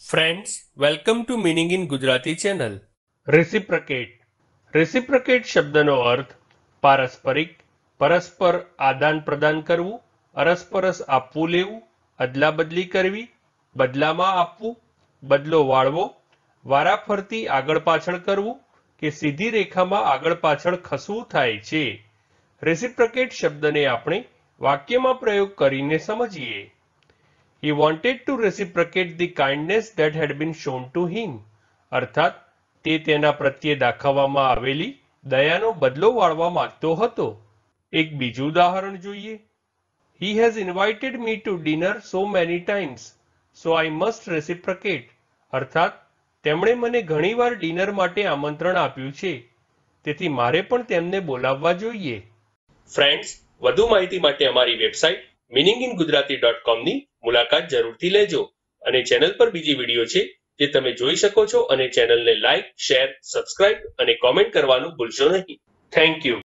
Friends, welcome to Meaning in Gujarati channel. રેસિપ્રોકેટ. રેસિપ્રોકેટ શબ્દનો અર્થ પારસ્પરિક, પરસ્પર આદાન પ્રદાન કરવું, અરસપરસ આપવું લેવું, અદલા બદલી કરવી, બદલામાં આપવું, બદલો વાળવો, વારાફરતી આગળ પાછળ કરવું કે સીધી રેખામાં આગળ પાછળ ખસવું થાય છે. રેસિપ્રોકેટ શબ્દને આપણે વાક્યમાં પ્રયોગ કરીને સમજીએ. He wanted to reciprocate the kindness that had been shown to him. અર્થાત તે તેના પ્રત્યે દાખવવામાં આવેલી દયાનો બદલો વાળવા માંગતો હતો. એક બીજું ઉદાહરણ જોઈએ. He has invited me to dinner so many times, so I must reciprocate. અર્થાત તેમણે મને ઘણીવાર ડિનર માટે આમંત્રણ આપ્યું છે, તેથી મારે પણ તેમને બોલાવવા જોઈએ. ફ્રેન્ડ્સ, વધુ માહિતી માટે અમારી વેબસાઇટ meaninginggujarati.com ની મુલાકાત જરૂરથી લેજો અને ચેનલ પર બીજી વિડીયો છે જે તમે જોઈ શકો છો અને ચેનલને લાઈક, શેર, સબસ્ક્રાઇબ અને કોમેન્ટ કરવાનું ભૂલશો નહીં. Thank you.